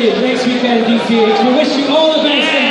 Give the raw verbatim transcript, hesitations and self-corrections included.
next weekend at D C H. We wish you all the best.